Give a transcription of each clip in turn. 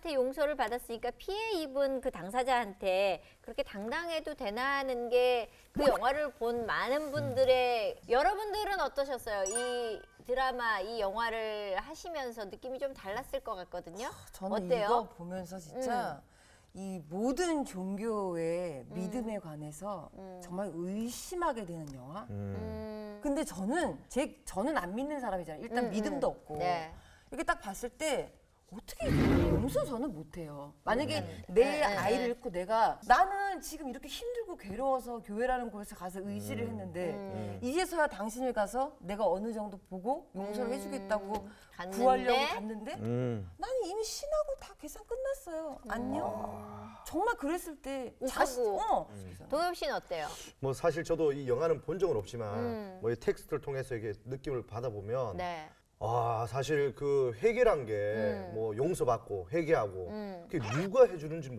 하나님한테 용서를 받았으니까 피해 입은 그 당사자한테 그렇게 당당해도 되나 하는 게 그 영화를 본 많은 분들의 여러분들은 어떠셨어요? 이 드라마, 이 영화를 하시면서 느낌이 좀 달랐을 것 같거든요. 저는 어때요? 이거 보면서 진짜 이 모든 종교의 믿음에 관해서 정말 의심하게 되는 영화. 근데 저는 안 믿는 사람이잖아요. 일단 믿음도 없고. 네. 이렇게 딱 봤을 때 어떻게 용서 저는 못해요. 만약에 내 아이를 잃고 나는 지금 이렇게 힘들고 괴로워서 교회라는 곳에 가서 의지를 했는데 이제서야 당신을 가서 내가 어느 정도 보고 용서를 해주겠다고 구하려고 갔는데 나는 이미 신하고 다 계산 끝났어요. 안녕. 정말 그랬을 때 동엽 씨는 어때요? 뭐 사실 저도 이 영화는 본 적은 없지만 뭐 이 텍스트를 통해서 이게 느낌을 받아보면 네. 사실 그 회개란 게 뭐 용서받고 회개하고 그게 누가 해주는지는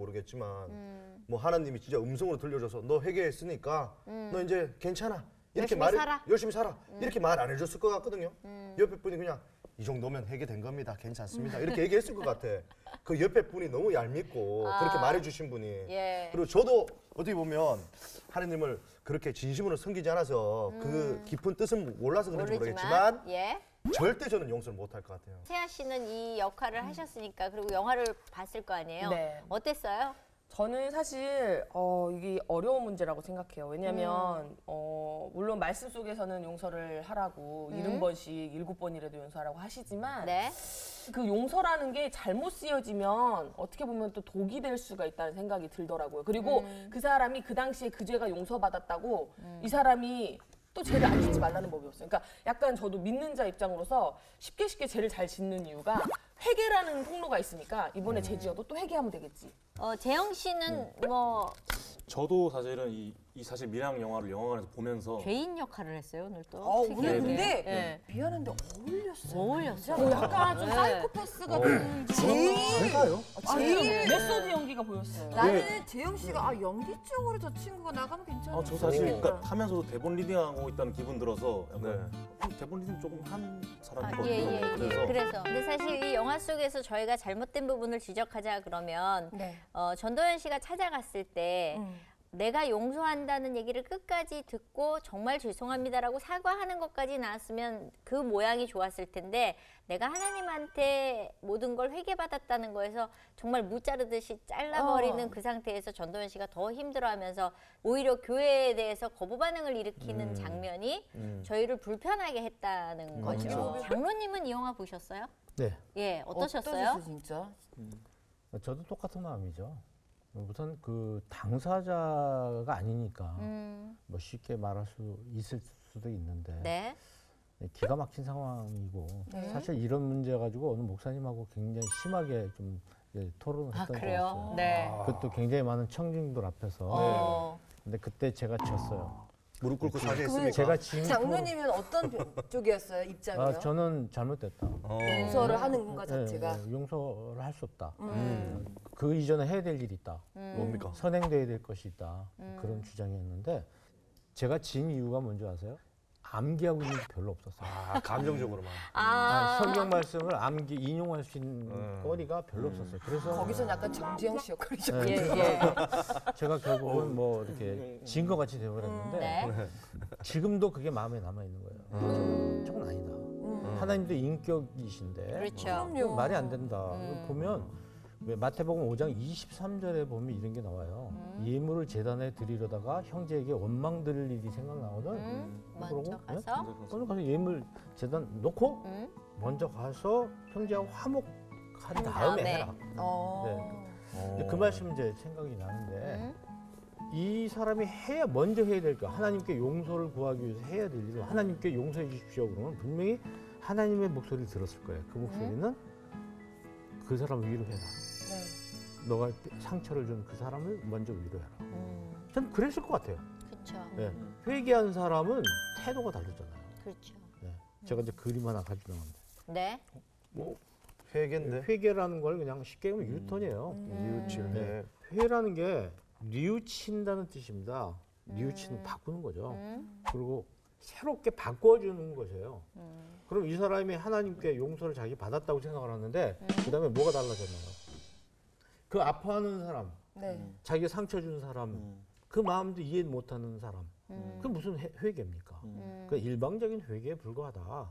모르겠지만 뭐 하나님이 진짜 음성으로 들려줘서 너 회개했으니까 너 이제 괜찮아 이렇게 열심히 살아 이렇게 말 안 해줬을 것 같거든요. 옆에 분이 그냥 이 정도면 해결된 겁니다. 괜찮습니다. 이렇게 얘기했을 것 같아. 그 옆에 분이 너무 얄밉고 그렇게 말해주신 분이. 예. 그리고 저도 어떻게 보면 하나님을 그렇게 진심으로 섬기지 않아서 그 깊은 뜻은 몰라서 그런지 모르겠지만 예. 절대 저는 용서를 못할 것 같아요. 세아 씨는 이 역할을 하셨으니까 그리고 영화를 봤을 거 아니에요? 네. 어땠어요? 저는 사실 이게 어려운 문제라고 생각해요. 왜냐하면 물론 말씀 속에서는 용서를 하라고 70번씩 7번이라도 용서하라고 하시지만 네. 그 용서라는 게 잘못 쓰여지면 어떻게 보면 또 독이 될 수가 있다는 생각이 들더라고요. 그리고 그 사람이 그 당시에 그 죄가 용서받았다고 이 사람이 또 죄를 안 짓지 말라는 법이 없어요. 그러니까 약간 저도 믿는 자 입장으로서 쉽게 죄를 잘 짓는 이유가 회개라는 통로가 있으니까 이번에 죄 지어도 또 회개하면 되겠지. 재영 씨는 뭐 저도 사실은 이 사실 미랑 영화를 영화관에서 보면서 죄인 역할을 했어요 오늘 또. 오늘 근데 네. 미안한데 어울렸어요. 어울렸어요. 약간 좀 사이코패스 같은 제가요? 제일 메소드 연기가 보였어요. 나는 재영 씨가 연기 쪽으로 저 친구가 나가면 괜찮아. 저 사실 그러니까 하면서도 대본 리딩하고 있다는 기분 들어서 약간 대본 리딩 조금 한 사람이거든요. 그래서. 근데 사실 이 영화 속에서 저희가 잘못된 부분을 지적하자 그러면 전도연 씨가 찾아갔을 때 내가 용서한다는 얘기를 끝까지 듣고 정말 죄송합니다라고 사과하는 것까지 나왔으면 그 모양이 좋았을 텐데 내가 하나님한테 모든 걸 회개받았다는 거에서 정말 무 자르듯이 잘라버리는 그 상태에서 전도연 씨가 더 힘들어하면서 오히려 교회에 대해서 거부 반응을 일으키는 장면이 저희를 불편하게 했다는 거죠. 장로님은 이 영화 보셨어요? 네. 예, 어떠셨어요? 진짜? 저도 똑같은 마음이죠. 우선 그 당사자가 아니니까 뭐 쉽게 말할 수 있을 수도 있는데 네. 기가 막힌 상황이고 사실 이런 문제 가지고 어느 목사님하고 굉장히 심하게 좀 토론을 했던 것 같아요. 네. 그것도 굉장히 많은 청중들 앞에서. 근데 그때 제가 졌어요. 무릎 꿇고 사죄했습니까? 제가 지금 장로님은 어떤 쪽이었어요? 입장이요? 저는 잘못됐다. 용서를 하는 것 자체가. 용서를 할 수 없다. 그 이전에 해야 될 일이 있다. 뭡니까? 선행돼야 될 것이 있다. 그런 주장이었는데 제가 진 이유가 뭔지 아세요? 암기하고 있는 게 별로 없었어요. 감정적으로만. 성경 말씀을 인용할 수 있는 거리가 별로 없었어요. 그래서 거기서 약간 정지영 씨 역할이죠. 제가 결국은 뭐 이렇게 진 것 같이 되어버렸는데 지금도 그게 마음에 남아 있는 거예요. 저건 아니다. 하나님도 인격이신데 그렇죠. 말이 안 된다. 보면 왜 마태복음 5장 23절에 보면 이런 게 나와요. 예물을 제단에 드리려다가 형제에게 원망 들을 일이 생각나거든. 먼저 가서 먼저 가서 예물 제단 놓고 먼저 가서 형제하고 화목한 다음에 해라. 그 말씀 이제 생각이 나는데 이 사람이 먼저 해야 될 거, 하나님께 용서를 구하기 위해서 해야 될 일을 하나님께 용서해 주십시오 그러면 분명히 하나님의 목소리를 들었을 거예요. 그 목소리는 그 사람을 위로해라. 너가 상처를 준 그 사람을 먼저 위로해라. 전 그랬을 것 같아요. 그렇죠. 회개한 사람은 태도가 다르잖아요. 그렇죠. 제가 이제 그림 하나 가지고 나왔는데. 네. 뭐 회개인데. 회개라는 걸 그냥 쉽게 하면 유턴이에요. 뉘우칠. 회라는 게 뉘우친다는 뜻입니다. 뉘우치는 바꾸는 거죠. 그리고 새롭게 바꿔주는 것이에요. 그럼 이 사람이 하나님께 용서를 자기 받았다고 생각을 하는데 그 다음에 뭐가 달라졌나요? 그 아파하는 사람, 네. 자기 상처 준 사람, 그 마음도 이해 못하는 사람, 그 무슨 회개입니까? 그 일방적인 회개에 불과하다.